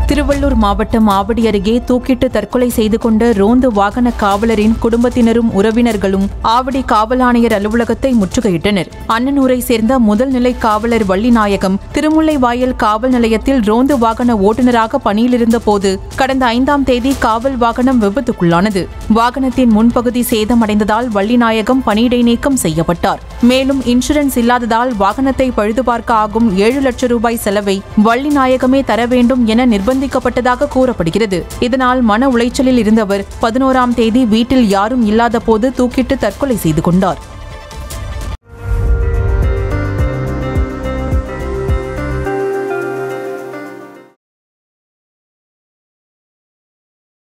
திருவள்ளூர் மாவட்டம் ஆவடி அருகே தூக்கிட்டு தற்கொலை செய்து கொண்ட ரோந்து வாகன காவலரின் குடும்பத்தினரும் உறவினர்களும் ஆவடி காவல் ஆணையர் அலுவலகத்தை முற்றுகையிட்டனர். அண்ணனூரை சேர்ந்த முதல் நிலை காவலர் வள்ளிநாயகம் திருமுல்லைவாயல் காவல் நிலையத்தில் ரோந்து வாகன ஓட்டுநராக பணியில் இருந்தபோது கடந்த 5ஆம் தேதி காவல் வாகனம் விபத்துக்குள்ளானது. வாகனத்தின் முன்பகுதி சேதமடைந்ததால் வள்ளிநாயகம் பணியிடை நீக்கம் செய்யப்பட்டார். மேலும் இன்சூரன்ஸ் இல்லாததால் வாகனத்தை பழுதுபார்க்க ஆகும் 7 லட்சம் ரூபாய் செலவை வள்ளிநாயகமே தர வேண்டும் என நிர்பந்திக்கப்பட்டதாக கூறப்படுகிறது. இதனால் மன உளைச்சலில் இருந்தவர் 11ஆம் தேதி வீட்டில் யாரும் இல்லாத போது தூக்கிட்டு தற்கொலை செய்து கொண்டார்.